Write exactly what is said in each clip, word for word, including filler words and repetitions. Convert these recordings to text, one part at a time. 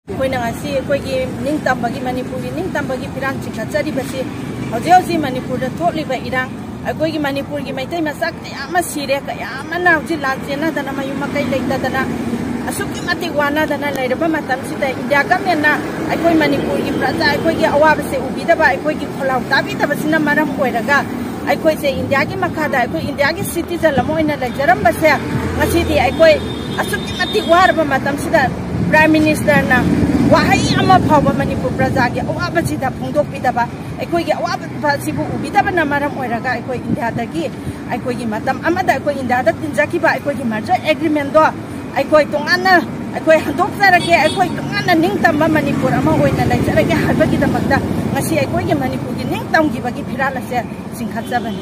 कोई नगासी कोई की निंग तंबगी मणिपुर की निंग तंबगी फिरान चिखचरी बसी हजे हजे मणिपुर थोलिबा इरांग कोई की मणिपुर की मैतै मसा कया सिरे कया नाउजी लाजेना दना मयुम कई लेदना असुकी मति वाना दना लेरबा मतम सिदा इंडिया गवर्नमेंट ना मणिपुर की प्रजा की अवाब से उबीदबा की खोलाव ताबीदबसिना मरम ओइरगा अखोई से इंडिया की मखादा अखोई इंडिया की सिटीजन लमोइना लेजरमबसे ngasi di अखोई असुकी मति वारबा मतम सिदा प्राइम मिनिस्टर ना वहाई अमा फावबा मणिपुर प्रजा की अवाब सिदा फोंदोकपीदबा अखोई की अवाब सिबु उबीदबा ना मरम ओइरगा अखोई इंडिया दगी अखोई की मतम अमदा अखोई इंडिया दा तिनजाकीबा अखोई की मर्जर एग्रीमेंट दो अखोई तोंगाना अखोई हंदोकजरगे अखोई तोंगाना निंगतम मणिपुर अमा ओइना लेजरगे हाबगी दमकदा ngasi अखोई की मणिपुर की निंगतम की बगी फिराल असे सिंखजबनी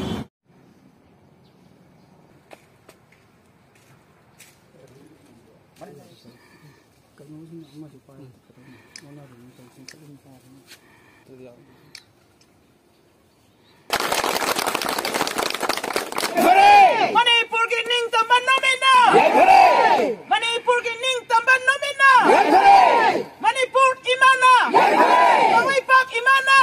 मणिपुर की निंगतम नोमिना मणिपुर की निंगतम नोमिना मणिपुर इमाना कोई पाक इमाना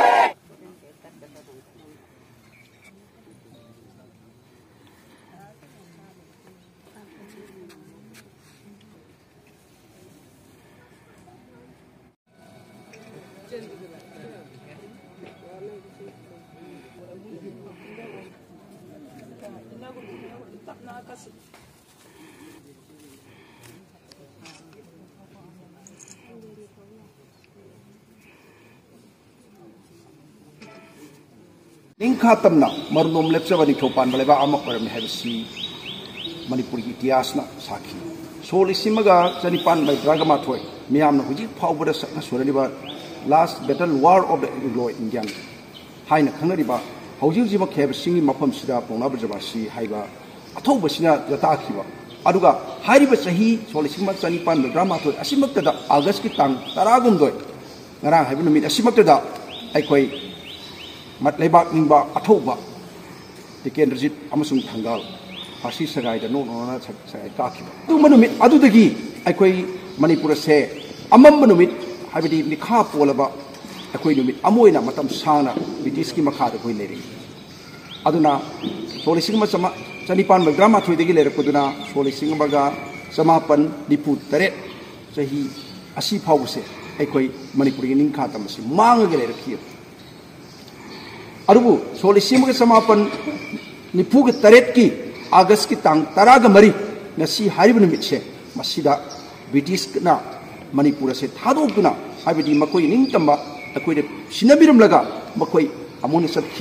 निंखा तमना मरनोम लेप्चबनी थोपान बलेबा अमक परम हेबसी मणिपुर की इतिहास ना साखी सोलिसिमगा चनिपान बैद्रागा माथोय मियामना हुजी फावबदा सकना सोरनिबा last battle war of the Anglo Indian हाइना खंगरिबा हौजी हुजी मखेबसिंगी मफम सिदा पोंना बजबासी हाइबा अथौबसिना जताखिबा अदुगा हाइरिबा सही सोलिसिमा चनिपान बैद्रा माथोय असिमक्तदा अगस्त की तांग तरागुमदोय ngara haibu numit asimaktada aikoi mat leibak ningba athouba tikendrajit amasung thangal pasi sagai da no no na sagai ka khiba tu manumit adu dagi aikoi manipur se amam manumit haibidi nikha polaba aikoi numit amoina matam sana british ki makha da koi leri aduna solising ma sama chanipan ba drama thui dagi lere koduna solising ba ga samapan nipu tare sahi asi phawse aikoi manipur ki ningkha tamasi manga lere khiya अरुबु सोलिसिम के समापन निफु के तरेट की अगस्त की तांग तराग मरी नसी हारिब निमित से मसीदा British ना मणिपुर से थादोकना हाबिदी मकोई निंगतंबा अकोई सिनबिरम लगा मकोई अमोन सत्खी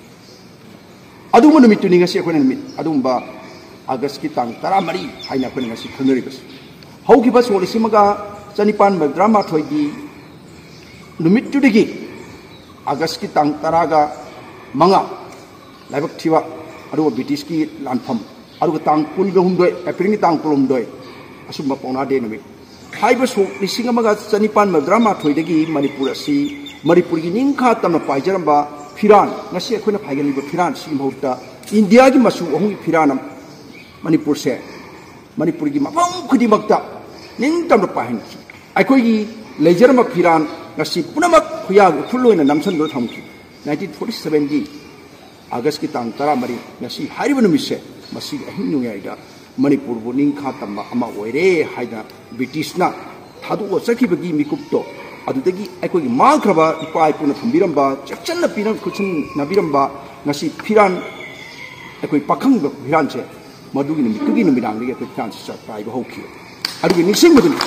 अदुम निमित निंगसी अकोई निमित अदुमबा अगस्त की तांग तरा मरी हाइना अकोई निंगसी खंगरिबस हौगिबा सोलिसिम का चनिपान मद्रामा थोइगी निमित तुदिगी अगस्त की तांग तरागा मंगा लाइबक थिवा अरुवा ब्रिटिश की लानफम अरुवा तांग कुलगा हुमदोय एप्रिल की तांग कुलुमदोय असुम पौना दे नुमि हाइबा सो लिसिंग अमगा चनिपान मद्रामा थोइदगी मणिपुर असि मणिपुर की निंखा तमना पाइजरंबा फिरान ngasi अखोना फाइगलिबा फिरान सि महौता इंडिया की मसु अहुंगी फिरान मणिपुर से मणिपुर की मफम खुदिमक्ता निंग तमना पाहिन अखोगी लेजरंबा फिरान ngasi पुनमक खुया खुलोइना नमसन दो थमकी nineteen forty-seven की अगस्त की तांग तरा मरी ngasi हारिब नुमिसे मसी अहिं नुयाइदा मणिपुर बु निंखा तम्मा अमा ओइरे हाइदा ब्रिटिश ना थादो चखिबगी मिकुप्तो अदुदगी अखोगी मांख्रबा इपा इपुना थंबिरंबा चक्चन पिरं खुचन नबिरंबा ngasi फिरान अखोई पाखंग फिरान से मदुगी निमितुगी नुमिदांगी अखोई फिरान से पाइबा होखि अदुगी Nising मदुन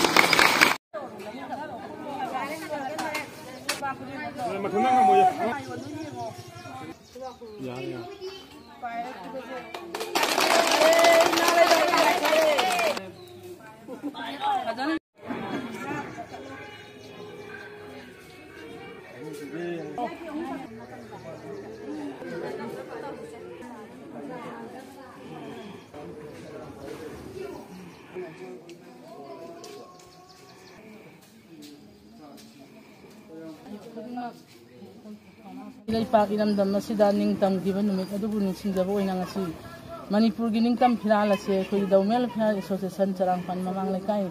Pagi nam dam nasi daning tam given numit adu bunin sinjabo ina ngasi Manipur gining tam phiral ase khoi daumel phiral association charang pan mamang lekai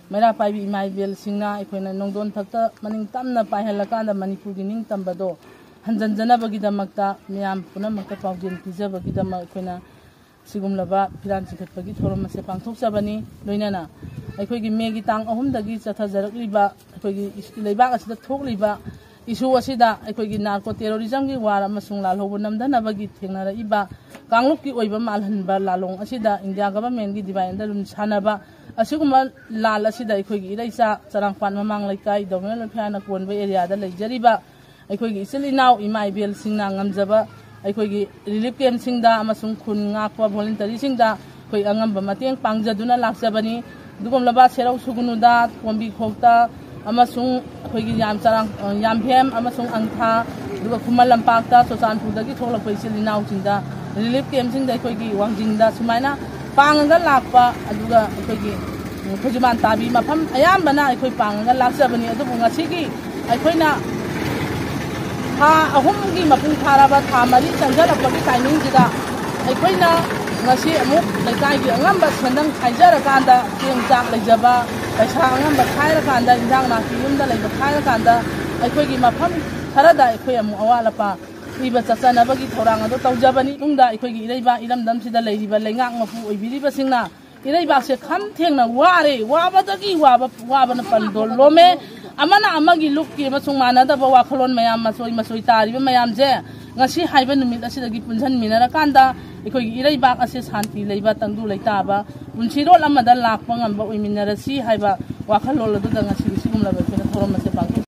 ꯃꯩꯔꯥ ꯄꯥꯏꯕꯤ ꯏꯃꯥ ꯏꯕꯦꯜꯁꯤꯡꯅ ꯑꯩꯈꯣꯏꯅ ꯅꯣꯡꯗꯣꯟ ꯊꯛꯇ ꯃꯅꯤꯡ ꯇꯝꯅ ꯄꯥꯏꯍꯜꯂꯀꯥꯟꯗ ꯃꯅꯤꯄꯨꯔꯒꯤ ꯅꯤꯡꯇꯝꯕꯗꯣ ꯍꯟꯖꯟꯖꯅꯕꯒꯤꯗꯃꯛꯇ ꯃꯤꯌꯥꯝ ꯄꯨꯝꯅꯃꯛꯇ ꯄꯥꯎꯖꯦꯜ ꯄꯤꯖꯕꯒꯤꯗꯃꯛ ꯑꯩꯈꯣꯏꯅ सिगुमलबा फिरान चिखटपगी थोरम से पांथोकजबनी लोइनाना अखोगी मेगी तांग अहुमदगी चथजरकलिबा अखोगी लेबाक असिदा थोकलिबा इशू असिदा अखोगी नार्को टेररिज्म की वार अमसुंग लालहोब नमदनबगी थेंगनरइबा कांगलुक की ओइबा मालहनबा लालोंग असिदा इंडिया गवर्नमेंट की डिवाइन दलुन सानबा असिगुमा लाल असिदा अखोगी इरैसा चरांगपान ममांग लैकाई डोमेन लफाना कोनबा एरिया दा लैजरिबा अखोगी इसिलिनाव इमा इबेल सिंगना ngамजबा अखोगी रिलीफ कैम्प सिंगदा अमसुंग खुन ngakwa volunteer सिंगदा अखोई अंगम मतेंग पांगजदुना लाक्सबनी दुगमलबा सेराव सुगुनुदा कोंबी खोक्ता अमसुंग अखोगी याम चरांग यामफेम अमसुंग अंगथा दुगा खुमल लंपाक्ता सोसानपुरदगी थोलपै सिलिनाव सिंगदा रिलीफ कैम्प सिंगदा अखोगी वांजिंगदा सुमाइना पांगगा लाक्पा अदुगा अखोगी खुजुमान ताबी मफम अयामबना अखोई पांगगा लाक्सबनी अदुबु ngasiगी अखोइना था अहुम की मपुंग थाराबा था मरी चंजरपगी टाइमिंग जिदा अखोइना ngasi amuk lekai gi angamba sendang khaijara kanda tiang chak lejaba paisa angamba khaira kanda indang na ki yumda leiba khaira kanda akhoi gi mafam tharada akhoi amu awala pa iba chachana bagi thorang ado tawjabani tungda akhoi gi ireiba iramdam sida leiba lengak mapu oibiriba singna ireiba se kham thengna ware wabadagi waba wabana pandol lome amana amagi luk ki masung manada ba wakhalon mayam masoi masoi tariba mayam je ngasi haiba numit asidagi punjan minara kanda अखोगी इरैबाक असे शांति लेबा तंगदु लेताबा पुनसिरोल अमदा लाकपा ngamba ओइमिनरसी हाइबा वाखलोल अदुदा ngasi सिगुमलाबा थोरम से पांग